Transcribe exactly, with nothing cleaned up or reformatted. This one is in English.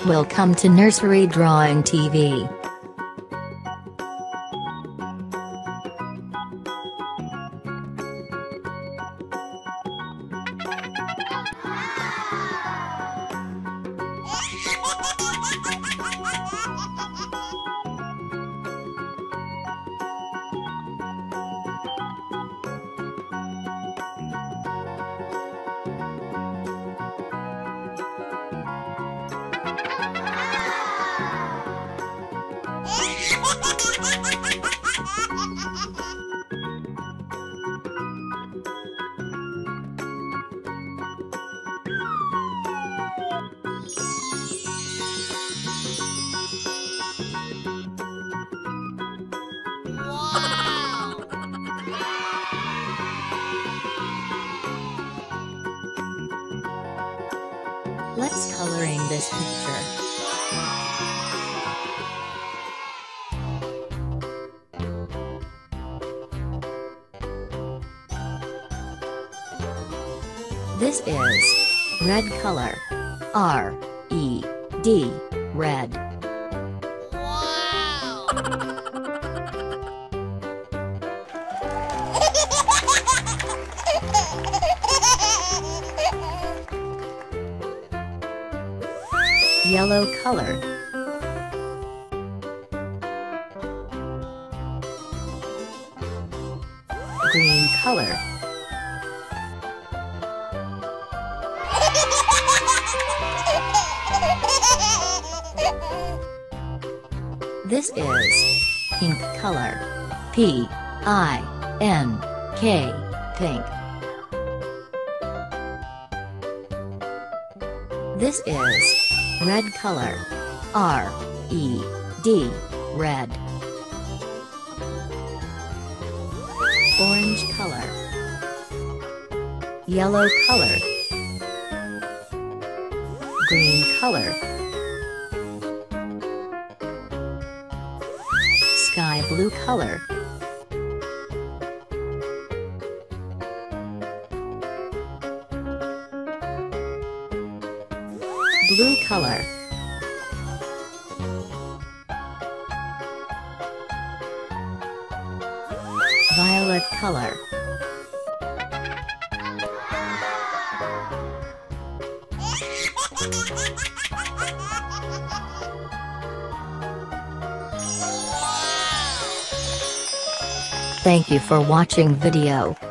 Welcome to Nursery Drawing T V. Let's coloring this picture. This is red color. R E D, red. Wow! Yellow color. Green color. This is pink color. P I N K, pink. This is red color. R E D, red. Orange color. Yellow color. Green color. Sky blue color. Blue color. Violet color. Thank you for watching video.